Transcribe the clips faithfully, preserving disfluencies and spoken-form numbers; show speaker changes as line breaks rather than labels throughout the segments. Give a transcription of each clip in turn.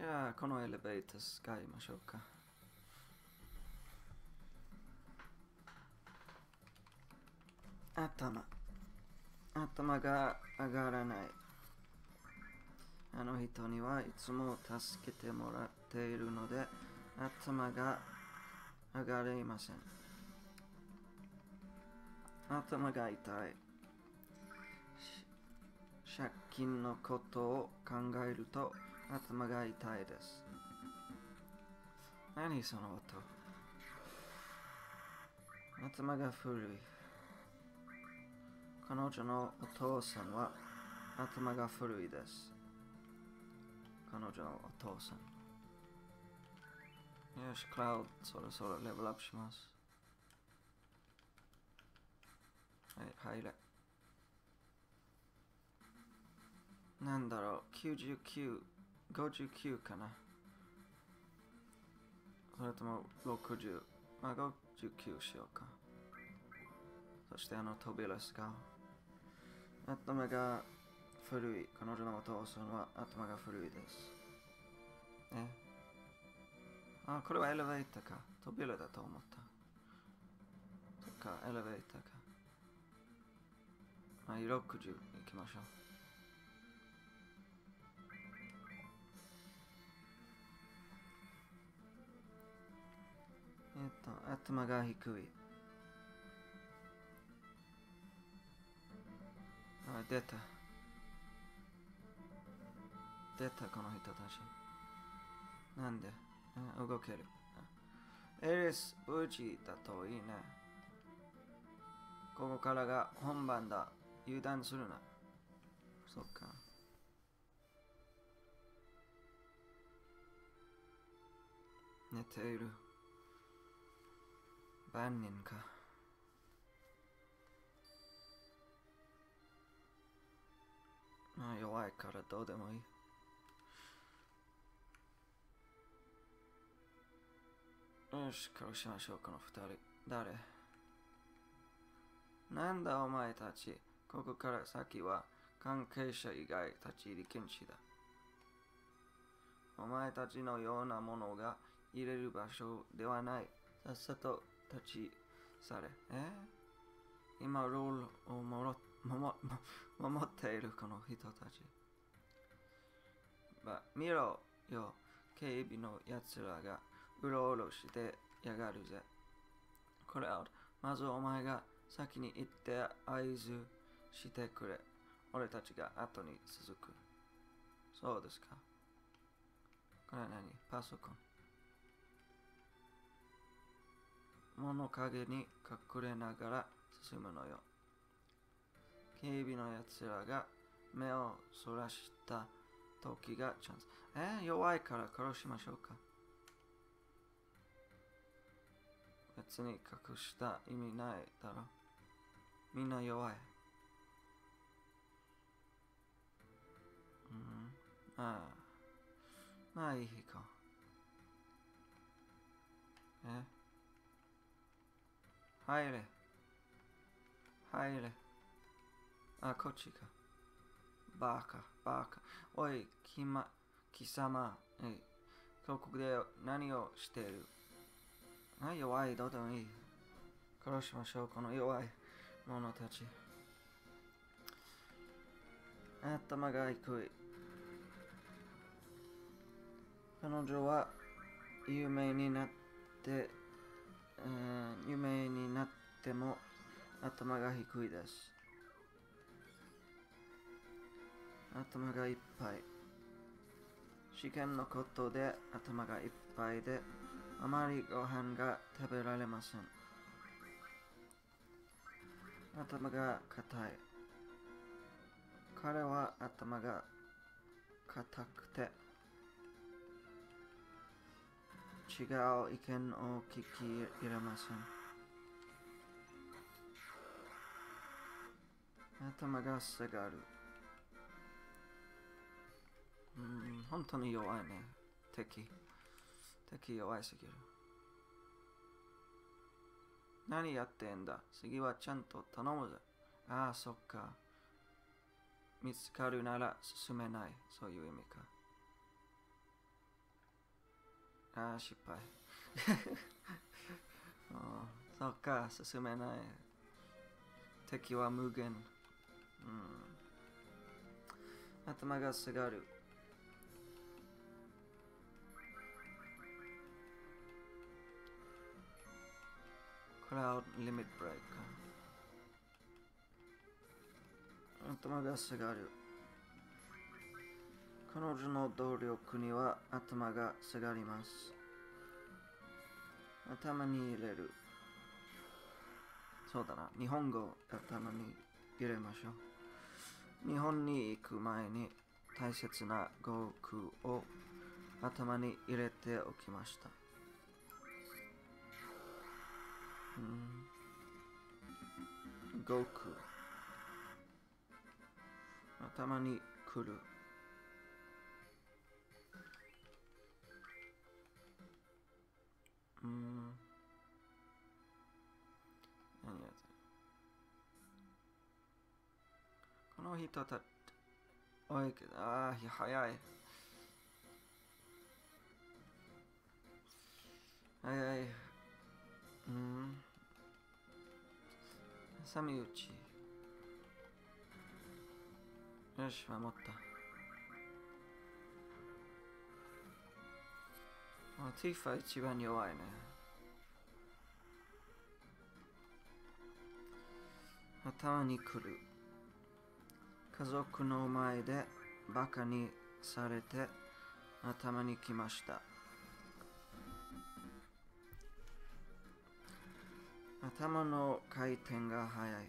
じゃあ、このエレベーター使いましょうか。頭。頭が上がらない。あの人にはいつも助けてもらっているので、頭が上がりません。頭が痛い。借金のことを考えると頭が痛いです。何その音。頭が古い。彼女のお父さんは頭が古いです。彼女のお父さん。よし、クラウド、そろそろレベルアップします。はい、入れ。なんだろう、きゅうじゅうきゅう、ごじゅうきゅうかな。それともろくじゅう、まあごじゅうきゅうしようか。そしてあの扉使う。頭が古い。彼女のお父さんは頭が古いです。えあ、これはエレベーターか。扉だと思った。そっか、エレベーターか。はい、ろくじゅう行きましょう。えっと、頭が低い。あ、出た。出た、この人たち。なんで動ける。エリス、無事だといいね。ここからが本番だ。油断するな。そっか。寝ている。万人か。まあ弱いからどうでもいい。よし、殺しましょう、この二人。誰なんだお前たち。ここから先は関係者以外立ち入り禁止だ。お前たちのようなものが入れる場所ではない。さっさと立ち去れ。え今、ロールをもろもも守っているこの人たち。ま、見ろよ、警備のやつらがうろうろしてやがるぜ。これはまずお前が先に行って合図してくれ。俺たちが後に続く。そうですか。これは何パソコン。物陰に隠れながら進むのよ。警備のやつらが目をそらした時がチャンス。えー、弱いから殺しましょうか。別に隠した意味ないだろ。みんな弱い。うん。ああ。まあいいか。え入れ。入れ。あ、こっちか。バカ、バカ。おい、きま、貴様。え、ここで何をしている。あ、弱い、どうでもいい。殺しましょう、この弱い者たち。頭が低い。彼女は有名になって、えー、有名になっても頭が低いです。頭がいっぱい。試験のことで頭がいっぱいで、あまりご飯が食べられません。頭が硬い。彼は頭が硬くて、違う意見を聞き入れません。頭が下がる。うん、本当に弱いね。敵。敵弱いすぎる。何やってんだ。次はちゃんと頼むぜ。ああ、そっか。見つかるなら進めない。そういう意味か。 ああ、失敗。あーそっか、進めない。敵は無限。うん。頭が下がる。クラウドリミットブレイク。頭が下がる。彼女の動力には頭が下がります。頭に入れる。そうだな。日本語頭に入れましょう。日本に行く前に大切な語句を頭に入れておきました。うん、語句。頭に来る。うん。何やってるこの人たち、おいけど、ああ、早い。早い。うん。挟み撃ち。よし、守った。あ、ティファ一番弱いね。頭に来る。家族の前でバカにされて頭に来ました。頭の回転が速い。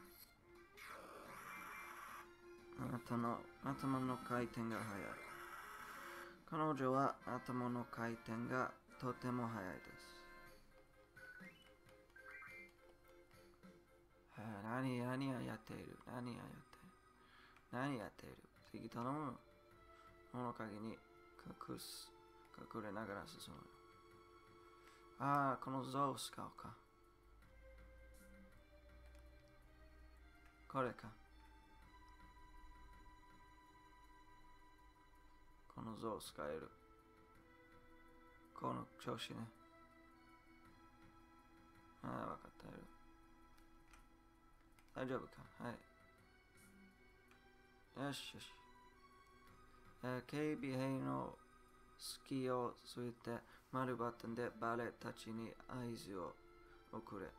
頭の頭の回転が速い。彼女は頭の回転がとても速いです。はあ、何、何をやっている何をやっている何やっている次頼む。物陰に隠す。隠れながら進む。ああ、この像を使うか。これか。この像を使える。この調子ね。ああ、わかったよ。大丈夫か。はい。よしよし。えー、警備兵の隙をついて丸バトンでバレたちに合図を送れ。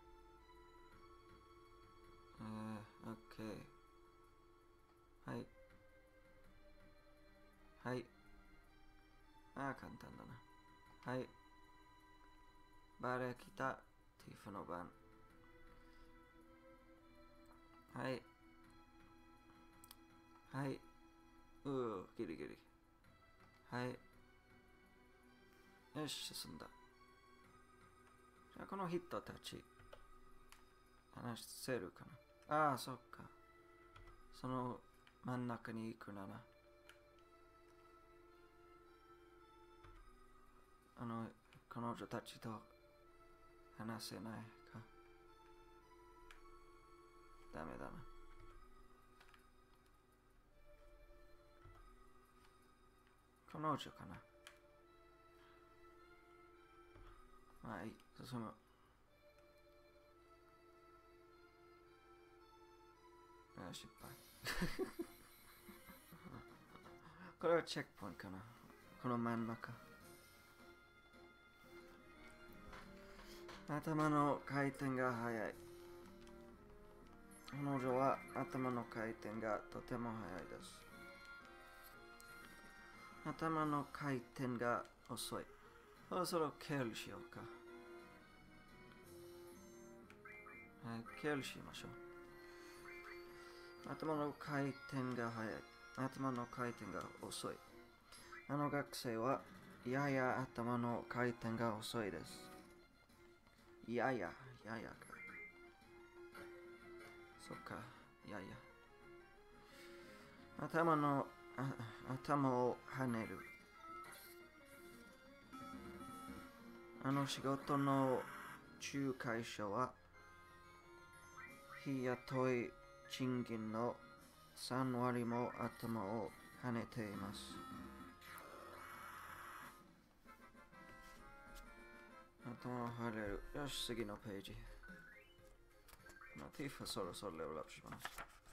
えー、オッケー。はい。はい。ああ、簡単だな。はい。バレ来た。ティフの番。はい。はい。うー、ギリギリ。はい。よし、進んだ。じゃあ、この人たち、話せるかな。ああ、そっか。その真ん中に行くなら。あの、彼女たちと話せないか。ダメだな。彼女かな。まあいい、進む。あ、失敗。これはチェックポイントかな。この真ん中。頭の回転が速い。彼女は頭の回転がとても速いです。頭の回転が遅い。そろそろケールしようか。はい、ケールしましょう。頭の回転が速い。頭の回転が遅い。あの学生はやや頭の回転が遅いです。やや、ややか。そっか、やや。頭の、あ頭を跳ねる。あの仕事の仲介者は、日雇い賃金のさん割も頭を跳ねています。 頭入れる。よし、次のページ。まあ、ティフはそろそろレベルアップします。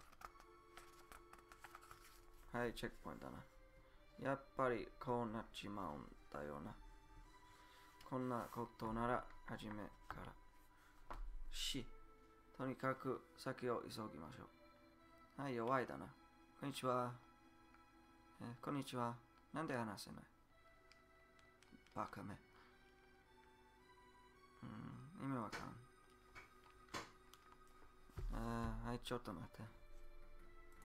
はい、チェックポイントだな。やっぱりこうなっちまうんだよな。こんなことなら初めから。し、とにかく先を急ぎましょう。はい、弱いだな。こんにちは。え、こんにちは。なんで話せない？バカめ。うん、意味わかん。あー、はい、ちょっと待って。